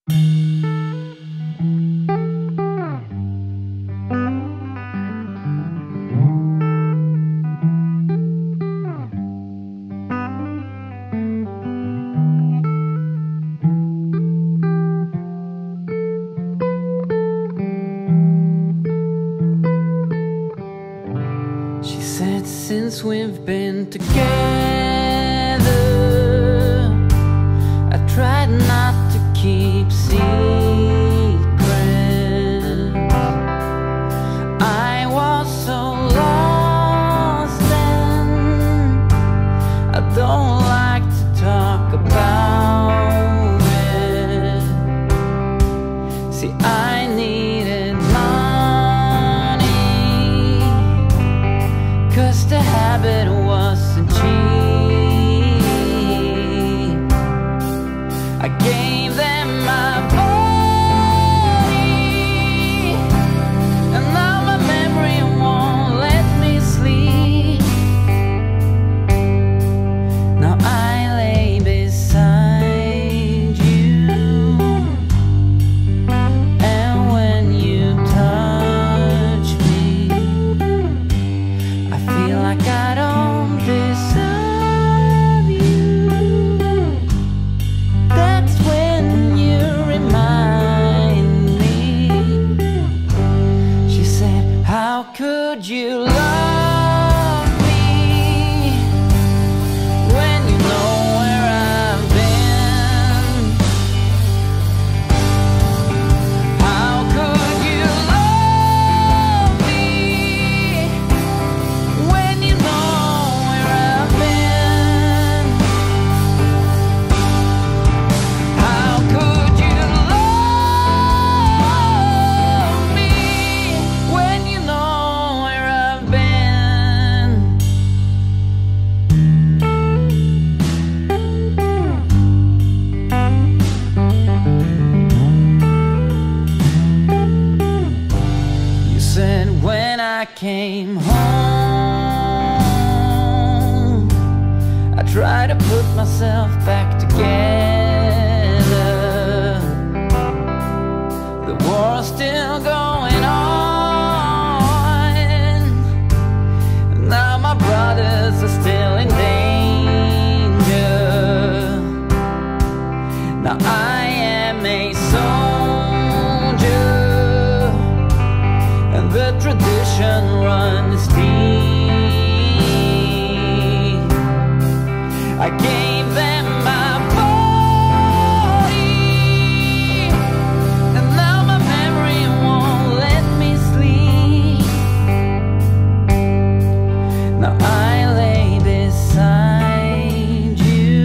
Since we've been together, I tried not to keep secrets. I was so lost and I don't like to talk about it. See, I needed money, 'cause the habit wasn't cheap. I gave them my body, and now my memory won't let me sleep. Now I lay beside you, and when you touch me, I feel like I don't deserve you. That's when you remind me. She said, how could you love me when you know where I've been? How could you love me when you know where I've been? How could you love me when you know where I've been? You said when I came home, I try to put myself back together. The war's still going on, and now my brothers are still in danger. Now I am a soldier, and the tradition runs deep. I gave them my body, and now my memory won't let me sleep. Now I lay beside you,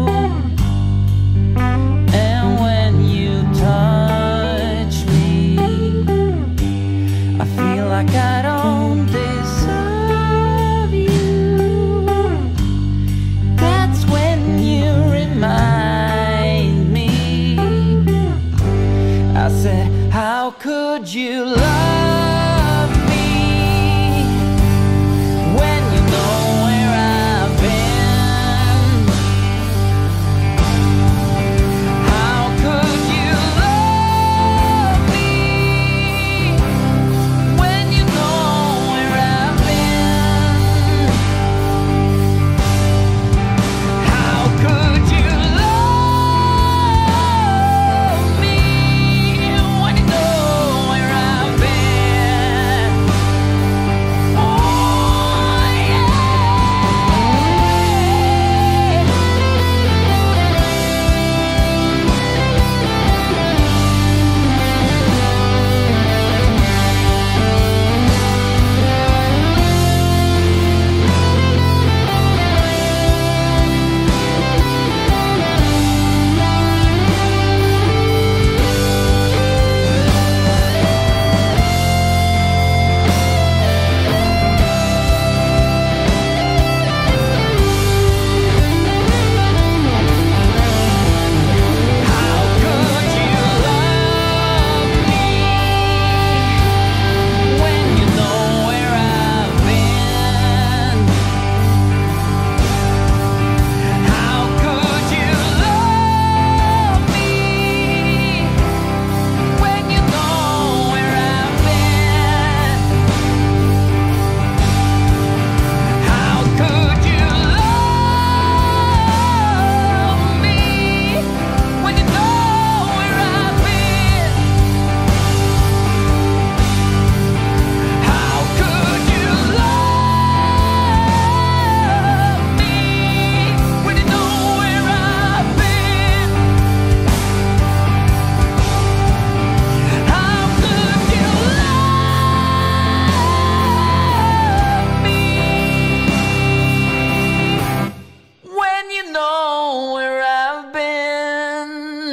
and when you touch me, I feel like I don't deserve you. That's when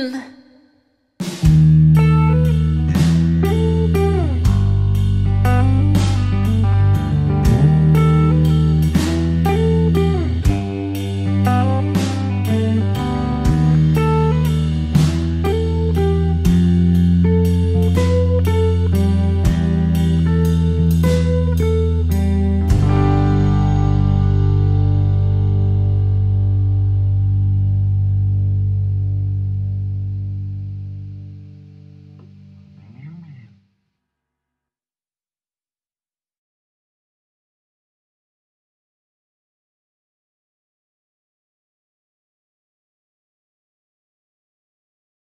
again.